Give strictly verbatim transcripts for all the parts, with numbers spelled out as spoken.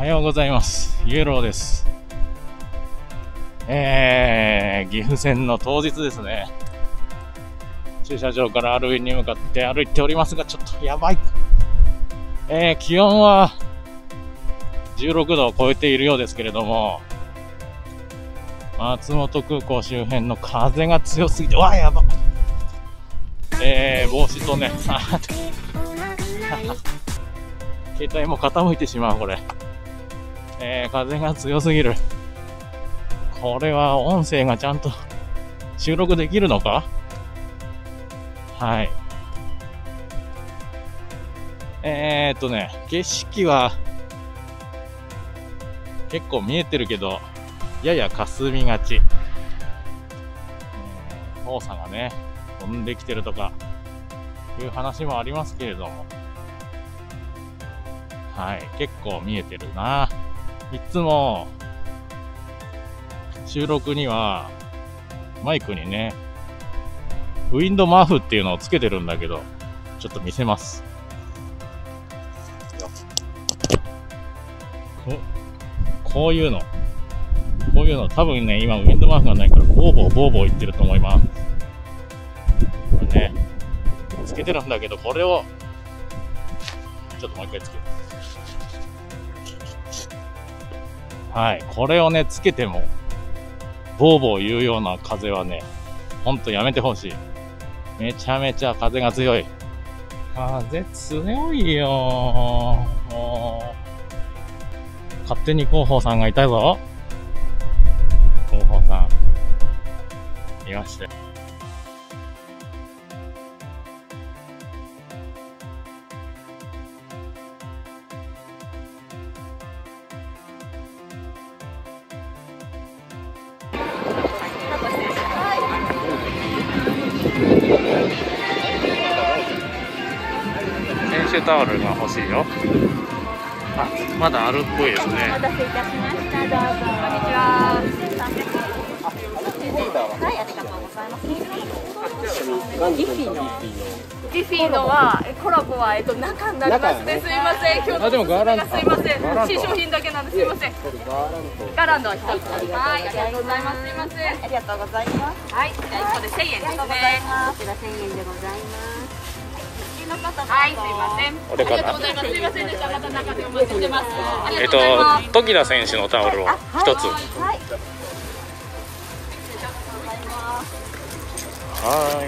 はようございます。イエローです。えー、岐阜線の当日ですね。駐車場からアルウィンに向かって歩いておりますが、ちょっとやばい。えー、気温はじゅうろくどを超えているようですけれども、松本空港周辺の風が強すぎて、わあ、やば。えー、帽子とね、携帯も傾いてしまう、これ。えー、風が強すぎる。これは音声がちゃんと収録できるのか？はい。えーっとね、景色は結構見えてるけど、やや霞みがち。えー、黄砂がね、飛んできてるとかいう話もありますけれども、はい、結構見えてるな。いつも収録にはマイクにね、ウィンドマフっていうのをつけてるんだけど、ちょっと見せます。こ, こういうの、こういうの、多分ね、今ウィンドマフがないから、ボーボーボーボー言ってると思います。これね、つけてるんだけど、これを、ちょっともう一回つける。はい、これをね、つけても、ボーボー言うような風はね、ほんとやめてほしい。めちゃめちゃ風が強い。風強いよー。もう勝手に広報さんがいたぞ。広報さん。いましたよ。選手タオルが欲しいよ。あ、まだあるっぽいですね。 お待たせいたしました。どうぞ。こんにちは。はい、ありがとうございます。ギフィの。ギフィのはコラボはえっと中になりますね。すいません。今日のおすすめがすいません。新商品だけなんですいません。ガーランドは一つ。はい、ありがとうございます。すいません。ありがとうございます。はい、じゃあ一個で千円ですね。こちら千円でございます。はい、すいません。ありがとうございます。すいませんでした。また中でお待ちしてます。 えっと、時田選手のタオルを一つ。 はい。 はい。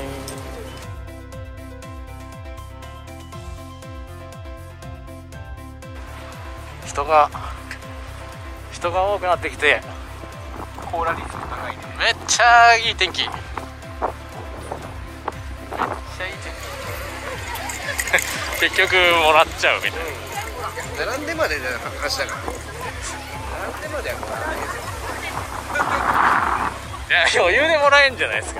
人が人が多くなってきて、 コーラ率も高いね。 めっちゃいい天気。めっちゃいい天気。結局もらっちゃうみたいな。 並んでまでの話だから。並んでまではもらわないですよ。 いや、余裕でもらえるんじゃないですか。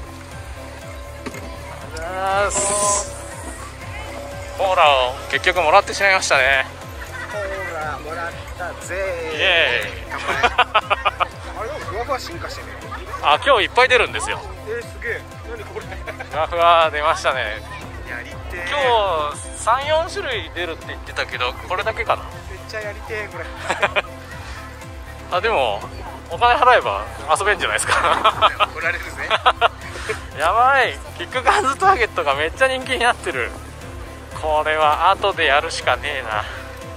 コーラを結局もらってしまいましたね。 コーラもらったぜー。 イエーイ。 あれでもふわふわ進化してね。 あ、今日いっぱい出るんですよ。 えー、すげえ。何これ。 ふわふわ出ましたね。 やりてー。 今日さん、よん種類出るって言ってたけど、これだけかな。 めっちゃやりてーこれ。 あ、でもお金払えば遊べんじゃないですか。 怒られるぜ。 やばい、キックガンズターゲットがめっちゃ人気になってる。これは後でやるしかねえな。 あ、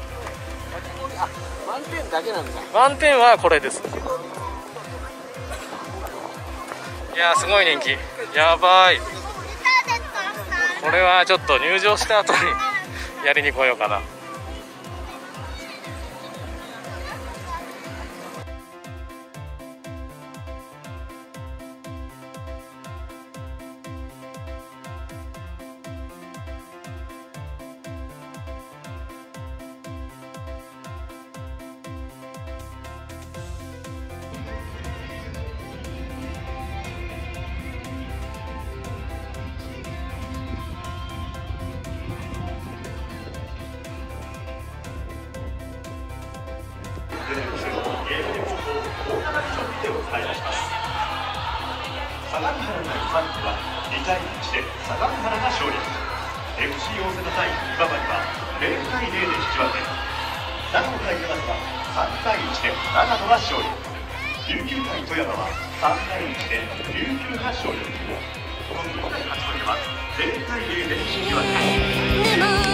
満点だけなんだ。 満点はこれです。いやー、すごい人気。やばい。これはちょっと入場した後にやりに来ようかな。 相模原のさん区はにたいいちで相模原が勝利。 エフシー 大阪対今治はゼロたいゼロで引き分け。なお回のバスはさんたいいちで長野が勝利。琉球対富山はさんたいいちで琉球が勝利。今度の勝ち負けはぜろたいゼロで引き分け。